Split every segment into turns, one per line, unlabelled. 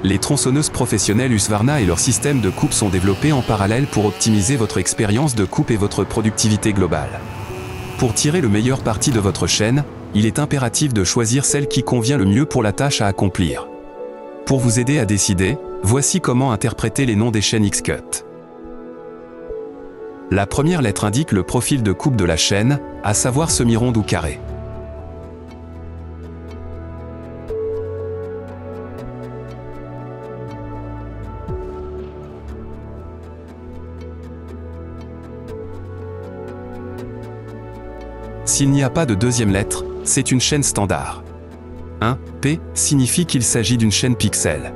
les tronçonneuses professionnelles Husqvarna et leur système de coupe sont développés en parallèle pour optimiser votre expérience de coupe et votre productivité globale. Pour tirer le meilleur parti de votre chaîne, il est impératif de choisir celle qui convient le mieux pour la tâche à accomplir. Pour vous aider à décider, voici comment interpréter les noms des chaînes X-Cut. La première lettre indique le profil de coupe de la chaîne, à savoir semi-ronde ou carré. S'il n'y a pas de deuxième lettre, c'est une chaîne standard. 1. P signifie qu'il s'agit d'une chaîne pixel.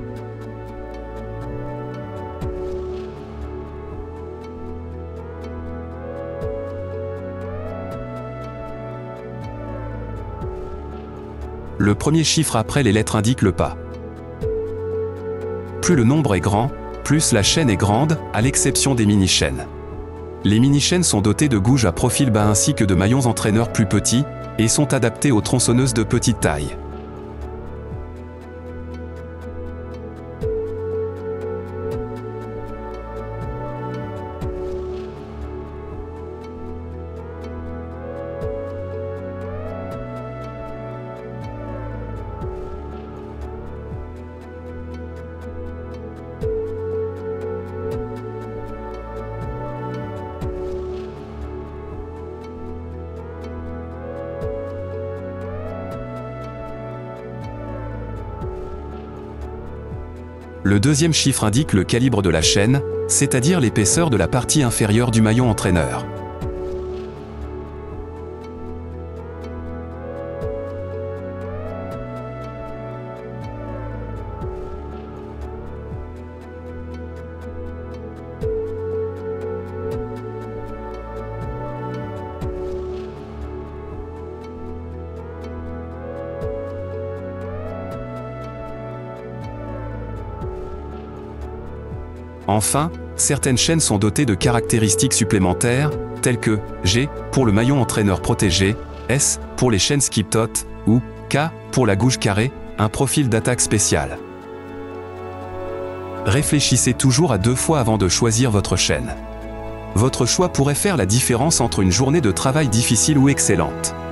Le premier chiffre après les lettres indique le pas. Plus le nombre est grand, plus la chaîne est grande, à l'exception des mini-chaînes. Les mini-chaînes sont dotées de gouges à profil bas ainsi que de maillons entraîneurs plus petits, et sont adaptées aux tronçonneuses de petite taille. Le deuxième chiffre indique le calibre de la chaîne, c'est-à-dire l'épaisseur de la partie inférieure du maillon entraîneur. Enfin, certaines chaînes sont dotées de caractéristiques supplémentaires, telles que G pour le maillon entraîneur protégé, S pour les chaînes skip-tot, ou K pour la gouge carrée, un profil d'attaque spécial. Réfléchissez toujours à 2 fois avant de choisir votre chaîne. Votre choix pourrait faire la différence entre une journée de travail difficile ou excellente.